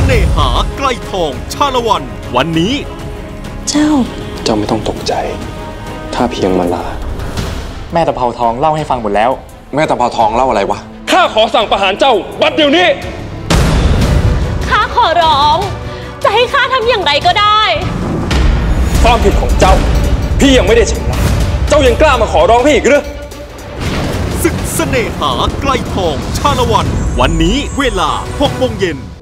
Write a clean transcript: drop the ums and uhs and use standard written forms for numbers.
น่หาใกล้ทองชาละวันวันนี้เจ้าไม่ต้องตกใจข้าเพียงมาลาแม่ตะเภาทองเล่าให้ฟังหมดแล้วแม่ตะเภาทองเล่าอะไรวะข้าขอสั่งประหารเจ้าบัดเดี๋ยวนี้ข้าขอร้องจะให้ข้าทำอย่างไรก็ได้ความผิดของเจ้าพี่ยังไม่ได้ชำระเจ้ายังกล้ามาขอร้องพี่อีกหรือศึกเสน่หาใกล้ทองชาละวันวันนี้เวลา 18:00 น